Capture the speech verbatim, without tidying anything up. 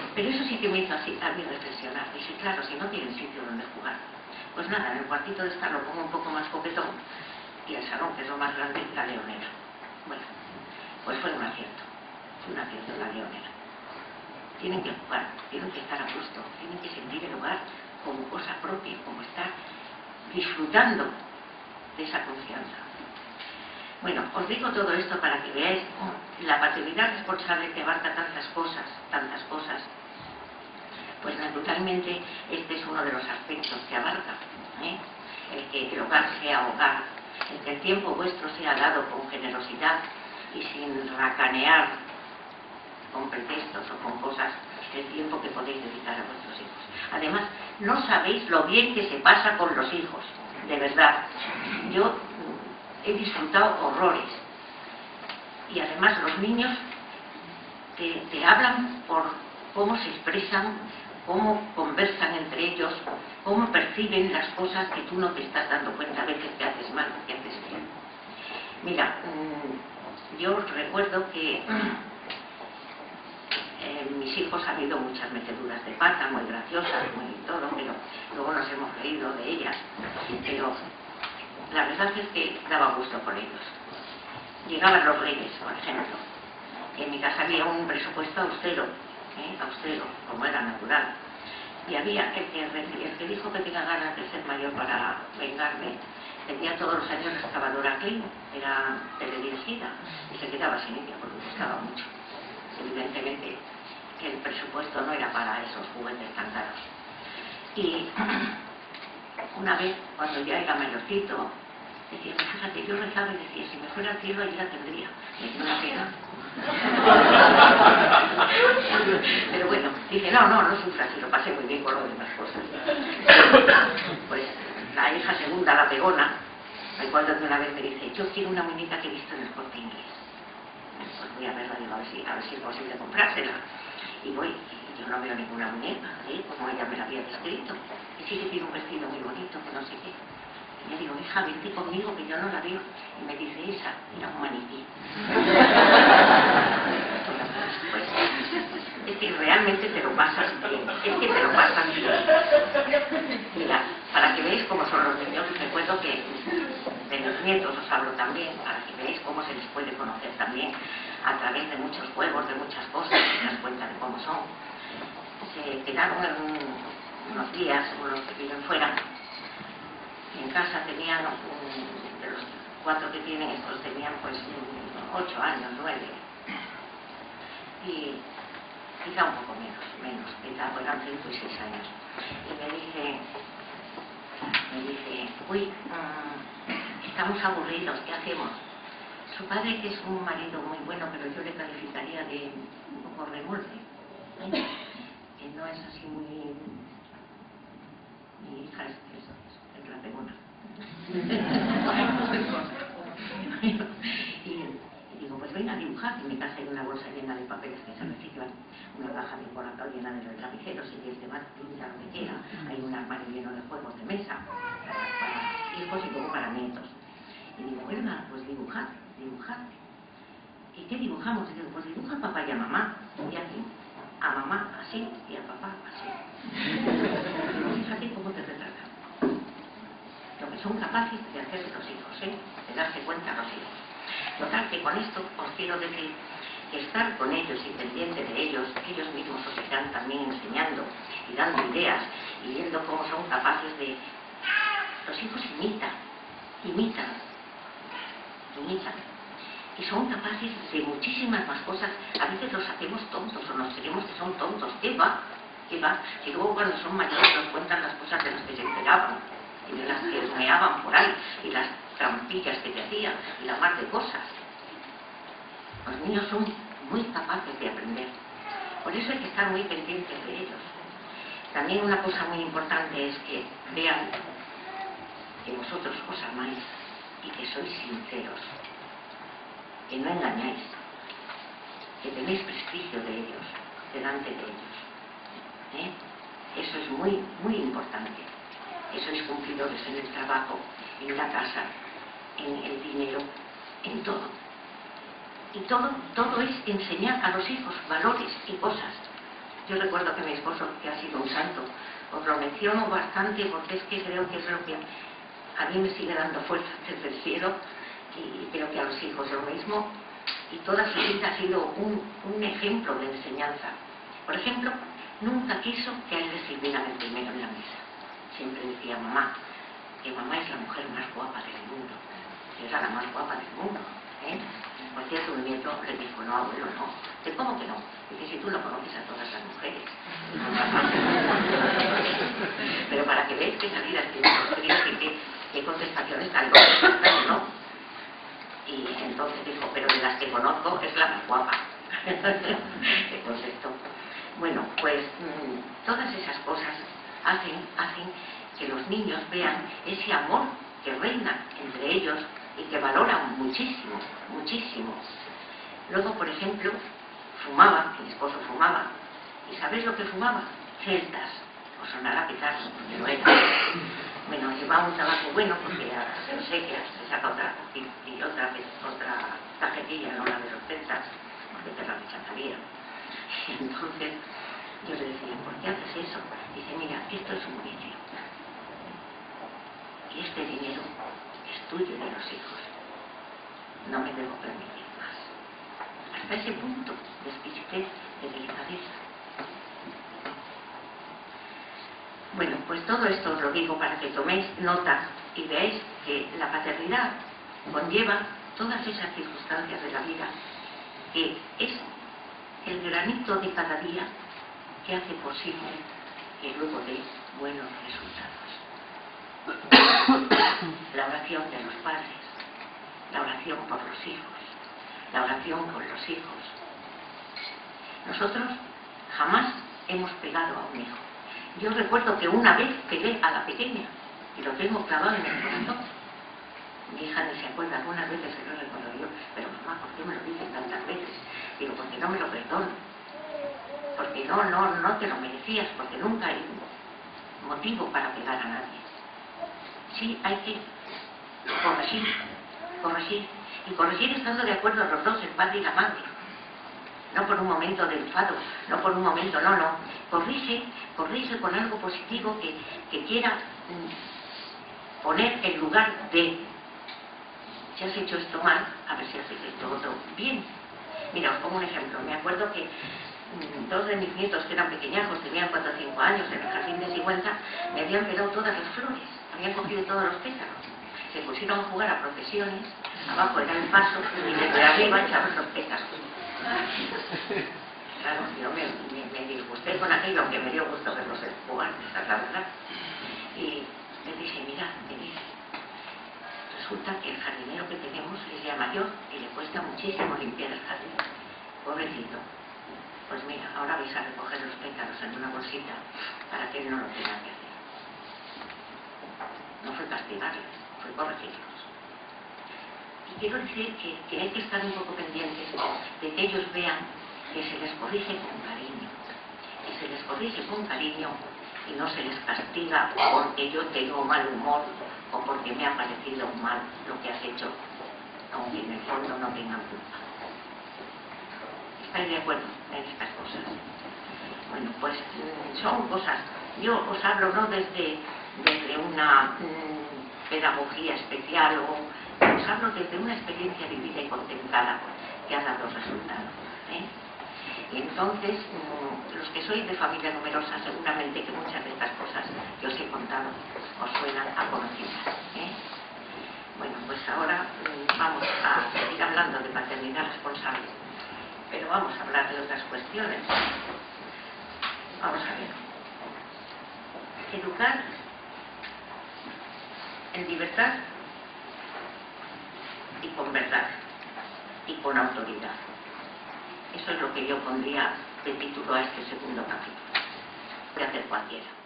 Pero eso sí que me hizo así a mí reflexionar. Dije, claro, si no tienen sitio donde jugar, pues nada, en el cuartito de estar lo pongo un poco más coquetón y el salón, que es lo más grande, la leonera. Bueno, pues fue un acierto, fue un acierto la leonera. Tienen que jugar, tienen que estar a gusto, tienen que sentir el hogar como cosa propia, como estar disfrutando de esa confianza. Bueno, os digo todo esto para que veáis la paternidad responsable que abarca tantas cosas, tantas cosas. Pues naturalmente este es uno de los aspectos que abarca, ¿eh? El que el hogar sea hogar, el que el tiempo vuestro sea dado con generosidad y sin racanear con pretextos o con cosas, el tiempo que podéis dedicar a vuestros hijos. Además, no sabéis lo bien que se pasa con los hijos, de verdad. Yo he disfrutado horrores. Y además los niños te, te hablan por cómo se expresan, cómo conversan entre ellos, cómo perciben las cosas que tú no te estás dando cuenta a veces que haces mal o que haces bien. Mira, yo recuerdo que Eh, mis hijos han habido muchas meteduras de pata, muy graciosas, muy todo, pero luego nos hemos reído de ellas. Pero la verdad es que daba gusto por ellos. Llegaban los reyes, por ejemplo. En mi casa había un presupuesto austero, ¿eh? austero, como era natural. Y había el que, el que dijo que tenía ganas de ser mayor para vengarme, tenía todos los años la excavadora clean, era teledirigida, y se quedaba sin ella porque costaba mucho. Evidentemente el presupuesto no era para esos juguetes tan caros. Y una vez, cuando ya era mayorcito, decía, fíjate, yo rezaba y decía, si me fuera al cielo, allí la tendría. Me dio una pena. Pero bueno, dice, no, no, no sufras, y lo pasé muy bien con lo demás cosas. Pues la hija segunda, la pegona, recuerdo que una vez me dice, yo quiero una muñeca que he visto en el Corte Inglés. Pues voy a verla, digo, a ver si, a ver si es posible comprársela. Y voy, y yo no veo ninguna muñeca, ¿eh? Como ella me la había descrito. Y sí que tiene un vestido muy bonito, que no sé qué. Y le digo, hija, vente conmigo, que yo no la veo. Y me dice, esa, era un maniquí. Pues, es que realmente te lo pasas bien, es que te lo pasas bien. Mira, para que veáis cómo son los niños, recuerdo que de los nietos os hablo también, para que veáis cómo se les puede conocer también a través de muchos juegos, de muchas cosas, se das cuenta de cómo son. Se quedaron en unos días, unos que viven fuera, y en casa tenían, un, de los cuatro que tienen, estos tenían pues ocho años, nueve, y quizá un poco menos, menos, quizá eran cinco y seis años. Y me dice, me dice, uy, um, estamos aburridos, ¿qué hacemos? Su padre, que es un marido muy bueno, pero yo le calificaría de un poco remolque, ¿eh? Que no es así muy... Mi hija es, es, es la pegona. y, y digo, pues venga a dibujar. En mi casa hay una bolsa llena de papeles que se reciclan, una caja de colacao llena de lapiceros, si quieres de más, pinta lo que quiera. Hay un armario lleno de juegos de mesa para, para hijos y luego para nietos. Y digo, venga, pues dibujar, dibujar. ¿Y qué dibujamos? Y digo, pues dibuja a papá y a mamá. Y aquí, a mamá así y a papá así. Digo, fíjate cómo te retratan. Lo que son capaces de hacer los hijos, ¿eh? De darse cuenta los hijos. Total, que con esto os quiero decir que estar con ellos y pendiente de ellos, ellos mismos os están también enseñando y dando ideas y viendo cómo son capaces de... Los hijos imitan, imitan, imitan. Y son capaces de muchísimas más cosas. A veces los hacemos tontos o nos creemos que son tontos. ¿Qué va? ¿Qué va? Y luego cuando son mayores nos cuentan las cosas de las que se enteraban y de las que meaban por ahí y las trampillas que te hacían y la mar de cosas. Los niños son muy capaces de aprender. Por eso hay que estar muy pendientes de ellos. También una cosa muy importante es que vean que vosotros os amáis y que sois sinceros, que no engañáis, que tenéis prestigio de ellos, delante de ellos. ¿Eh? Eso es muy, muy importante. Que sois cumplidores en el trabajo, en la casa, en el dinero, en todo. Y todo, todo es enseñar a los hijos valores y cosas. Yo recuerdo que mi esposo, que ha sido un santo, os lo menciono bastante porque es que creo que es lo que a mí me sigue dando fuerza desde el cielo, y creo que a los hijos lo mismo, y toda su vida ha sido un, un ejemplo de enseñanza. Por ejemplo, nunca quiso que a él le sirvieran el primero en la mesa. Siempre decía mamá, que mamá es la mujer más guapa del mundo, que era la más guapa del mundo, ¿eh? Por cierto, un nieto le dijo, no, abuelo, no. ¿De cómo que no? Dice, si tú no conoces a todas las mujeres. Pero para que veáis que salida tiene que qué, qué contestaciones tan locas, ¿no? Y entonces dijo, pero de las que conozco es la más guapa. ¿Qué contestó? Bueno, pues mmm, todas esas cosas hacen, hacen que los niños vean ese amor que reina entre ellos y que valoran muchísimo, muchísimo. Luego, por ejemplo, fumaba, mi esposo fumaba, ¿y sabéis lo que fumaba? Celtas. Os sonará petardo, porque lo era. Bueno, llevaba un tabaco bueno, porque ya se sé que se saca otra, y, y otra, otra cajetilla, no la de los celtas, porque te la rechazaría. Y entonces yo le decía, ¿por qué haces eso? Dice, mira, esto es un vicio. Y este dinero es tuyo y de los hijos. No me debo permitir más. Hasta ese punto de exquisitez, de delicadeza. Bueno, pues todo esto os lo digo para que toméis nota y veáis que la paternidad conlleva todas esas circunstancias de la vida, que es el granito de cada día que hace posible que luego dé buenos resultados. La oración de los padres, la oración por los hijos, la oración con los hijos. Nosotros jamás hemos pegado a un hijo. Yo recuerdo que una vez pegué a la pequeña y lo tengo clavado en el corazón. Mi hija ni se acuerda, algunas veces se lo recuerdo yo, pero mamá, ¿por qué me lo dicen tantas veces? Digo, porque no me lo perdono, porque no, no, no te lo merecías, porque nunca hay motivo para pegar a nadie. Sí, hay que corregir, corregir, y corregir estando de acuerdo los dos, el padre y la madre. No por un momento de enfado, no por un momento, no, no. Corrige, corrige con algo positivo que, que quiera mm, poner en lugar de, si has hecho esto mal, a ver si haces esto otro bien. Mira, os pongo un ejemplo. Me acuerdo que mmm, dos de mis nietos, que eran pequeñajos, tenían cuatro o cinco años, en el jardín de Sigüenza, me habían pegado todas las flores, habían cogido todos los pétalos. Se pusieron a jugar a procesiones, abajo era el paso, y desde arriba echaban los pétalos. Claro, yo me, me, me disgusté con aquello, aunque me dio gusto verlos jugar, esa es la verdad. Y les dije, mira, venid, resulta que el jardinero que tenemos es ya mayor y le cuesta muchísimo limpiar el jardín. Pobrecito. Pues mira, ahora vais a recoger los pétalos en una bolsita para que él no lo tenga que hacer. No fue castigarles, fue corregirlos. Y quiero decir que, que hay que estar un poco pendientes de que ellos vean que se les corrige con cariño, que se les corrige con cariño y no se les castiga porque yo tengo mal humor o porque me ha parecido mal lo que has hecho, aunque en el fondo no tengan culpa. ¿Estáis de acuerdo en estas cosas? Bueno, pues son cosas, yo os hablo no desde, desde una mmm, pedagogía especial, o os hablo desde una experiencia vivida y contemplada que ha dado resultados, ¿eh? Y entonces, mmm, los que sois de familia numerosa, seguramente que muchas de estas cosas que os he contado os suenan a conocidas, ¿eh? Bueno, pues ahora mmm, vamos a seguir hablando de paternidad responsable, pero vamos a hablar de otras cuestiones. Vamos a ver. Educar en libertad y con verdad y con autoridad. Eso es lo que yo pondría de título a este segundo capítulo. Puede hacer cualquiera.